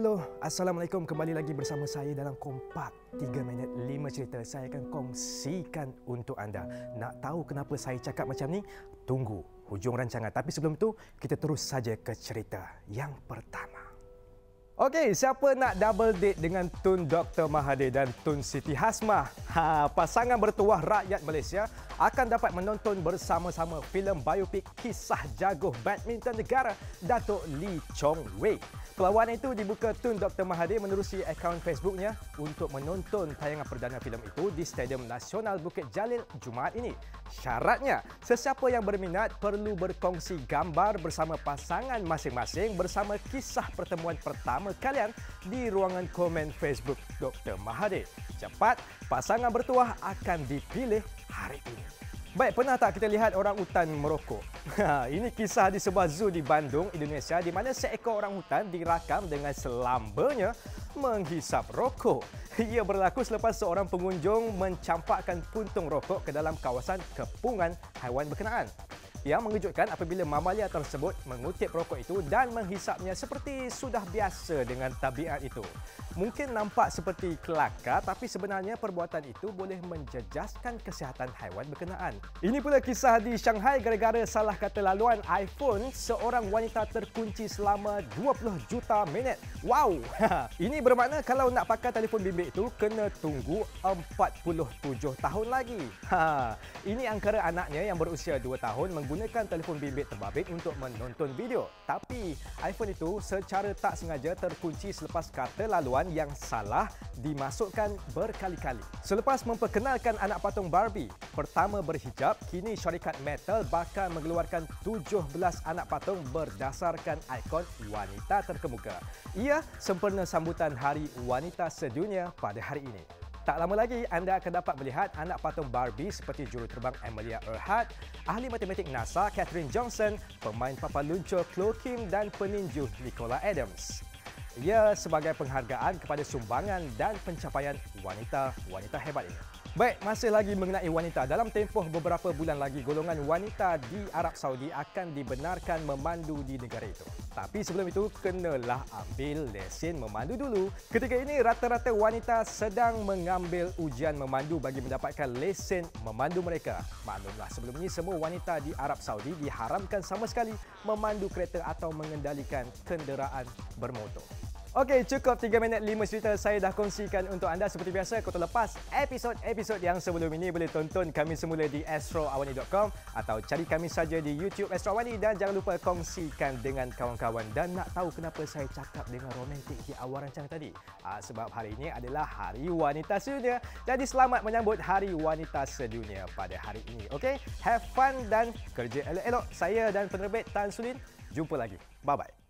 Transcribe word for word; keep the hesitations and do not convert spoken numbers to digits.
Hello, Assalamualaikum. Kembali lagi bersama saya dalam Kompak tiga minit lima cerita. Saya akan kongsikan untuk anda. Nak tahu kenapa saya cakap macam ni? Tunggu hujung rancangan. Tapi sebelum itu, kita terus saja ke cerita yang pertama. Okey, siapa nak double date dengan Tun Doktor Mahathir dan Tun Siti Hasmah? Ha, pasangan bertuah rakyat Malaysia akan dapat menonton bersama-sama filem biopik kisah jago badminton negara Datuk Lee Chong Wei. Perlawanan itu dibuka Tun Doktor Mahathir menerusi akaun Facebooknya untuk menonton tayangan perdana filem itu di Stadium Nasional Bukit Jalil Jumaat ini. Syaratnya, sesiapa yang berminat perlu berkongsi gambar bersama pasangan masing-masing bersama kisah pertemuan pertama kalian di ruangan komen Facebook Doktor Mahathir. Cepat, pasangan bertuah akan dipilih hari ini. Baik, pernah tak kita lihat orang utan merokok? Ini kisah di sebuah zoo di Bandung, Indonesia di mana seekor orang utan dirakam dengan selambanya menghisap rokok. Ia berlaku selepas seorang pengunjung mencampakkan puntung rokok ke dalam kawasan kepungan haiwan berkenaan. Yang mengejutkan apabila mamalia tersebut mengutip rokok itu dan menghisapnya seperti sudah biasa dengan tabiat itu. Mungkin nampak seperti kelakar, tapi sebenarnya perbuatan itu boleh menjejaskan kesihatan haiwan berkenaan. Ini pula kisah di Shanghai gara-gara salah kata laluan iPhone, seorang wanita terkunci selama dua puluh juta minit. Wow! Ini bermakna kalau nak pakai telefon bimbit itu kena tunggu empat puluh tujuh tahun lagi. Ha, ini angkara anaknya yang berusia dua tahun menggunakan telefon bimbit terbabit untuk menonton video. Tapi iPhone itu secara tak sengaja terkunci selepas kata laluan yang salah dimasukkan berkali-kali. Selepas memperkenalkan anak patung Barbie pertama berhijab, kini syarikat Mattel bakal mengeluarkan tujuh belas anak patung berdasarkan ikon wanita terkemuka. Ia sempena sambutan Hari Wanita Sedunia pada hari ini. Tak lama lagi, anda akan dapat melihat anak patung Barbie seperti juruterbang Amelia Earhart, ahli matematik NASA Katherine Johnson, pemain papan luncur Chloe Kim dan peninju Nicola Adams. Ia sebagai penghargaan kepada sumbangan dan pencapaian wanita-wanita hebat ini. Baik, masih lagi mengenai wanita. Dalam tempoh beberapa bulan lagi, golongan wanita di Arab Saudi akan dibenarkan memandu di negara itu. Tapi sebelum itu, kenalah ambil lesen memandu dulu. Ketika ini, rata-rata wanita sedang mengambil ujian memandu bagi mendapatkan lesen memandu mereka. Maklumlah, sebelum ini semua wanita di Arab Saudi diharamkan sama sekali memandu kereta atau mengendalikan kenderaan bermotor. Okey, cukup tiga minit lima cerita saya dah kongsikan untuk anda. Seperti biasa, kau terlepas episod-episod yang sebelum ini boleh tonton kami semula di astro awani dot com atau cari kami saja di YouTube Astro Awani, dan jangan lupa kongsikan dengan kawan-kawan. Dan nak tahu kenapa saya cakap dengan romantik di awal rancangan tadi? Aa, sebab hari ini adalah Hari Wanita Sedunia. Jadi selamat menyambut Hari Wanita Sedunia pada hari ini. Okey, have fun dan kerja elok-elok. Saya dan penerbit Tan Sulin, jumpa lagi. Bye-bye.